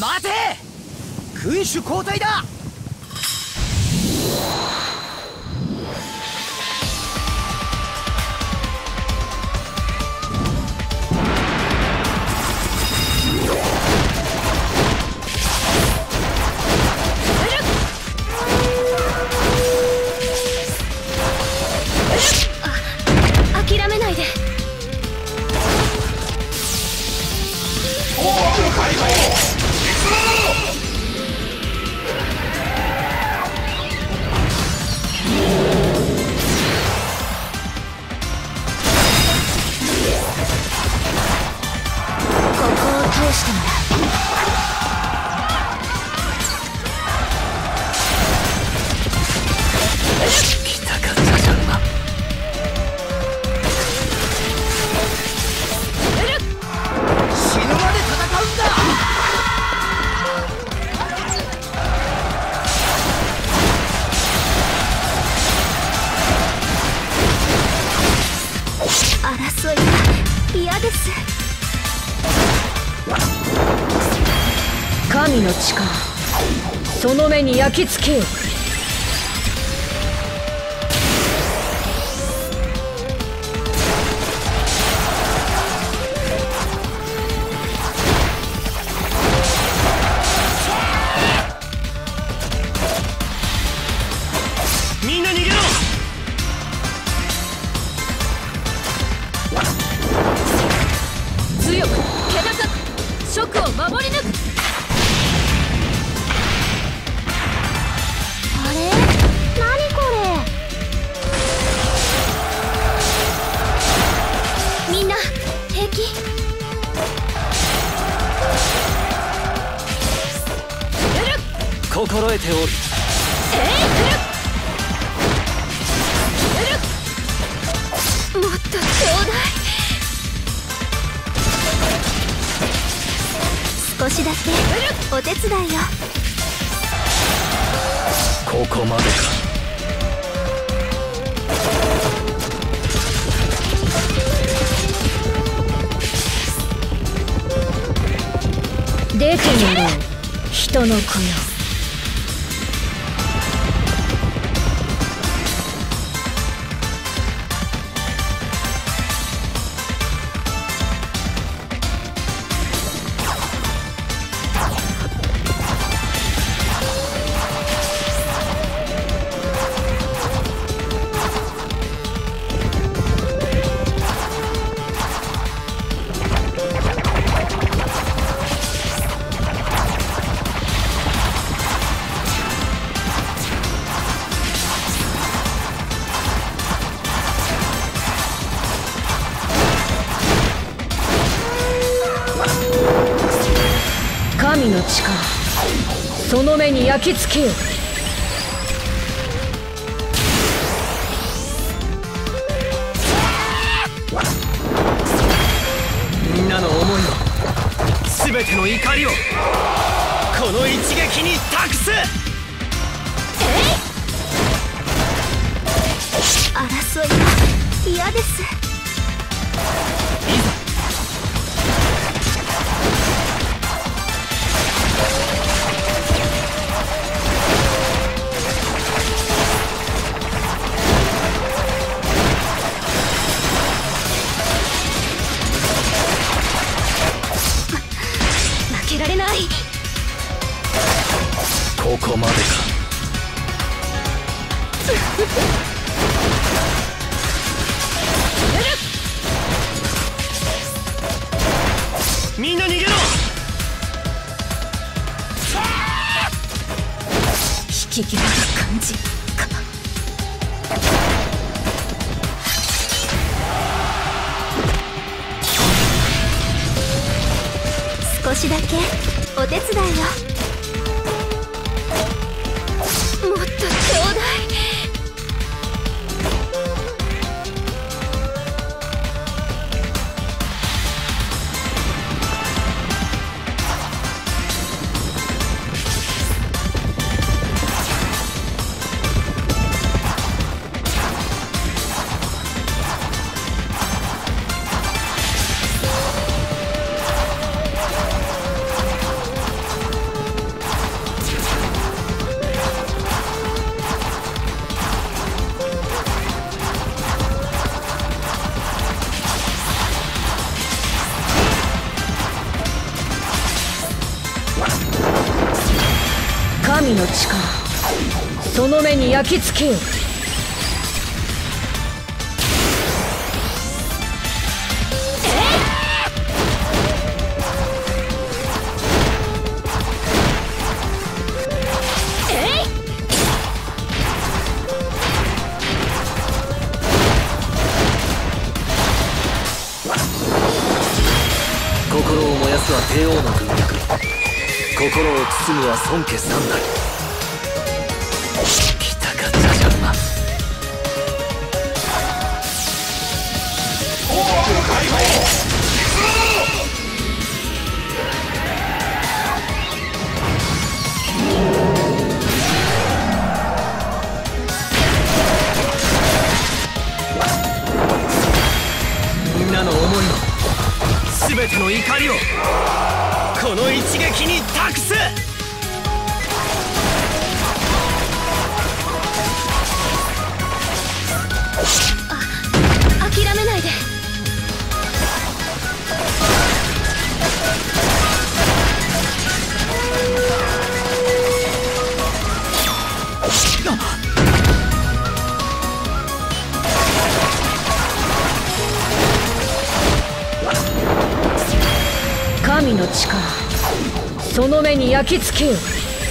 待て、君主交代だ。 諦めないで。ここを通してもらう。 来たかったじゃんな。死ぬまで戦うんだ。 争いが嫌です。 神の力、その目に焼き付けよ。 みんな逃げろ。 強く気高く職を守り抜く。 あれ、何これ。みんな平気？ 心得ておる。 もっとちょうだい。少しだけお手伝いよ。 ここまでか。 出てみろ、人の子よ。神の力、その目に焼き付けよ。 みんなの思いを、全ての怒りをこの一撃に託す。 争いが嫌です。負けられない。 ここまでか。みんな逃げろ。 引き際が感じか。少しだけお手伝いよ。もっとちょうだい。 の目に焼き付けよ。 心を燃やすは帝王の軍略、心を包むは孫家三代。来たかジャジャ馬。みんなの思いを、全ての怒りをこの一撃に託す。 諦めないで。 神の力、その目に焼き付けよ。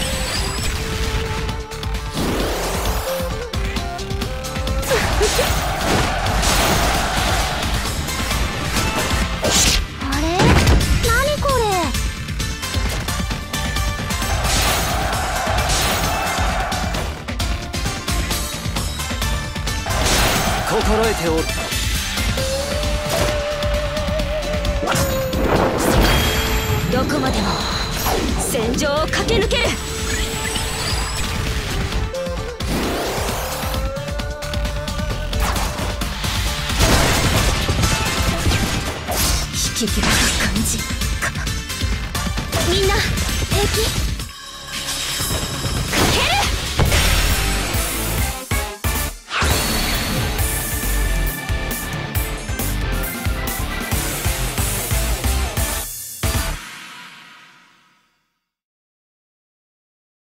あれ、何これ。 心得ておる。 どこまでも戦場を駆け抜ける。 引き際な感じか。みんな平気？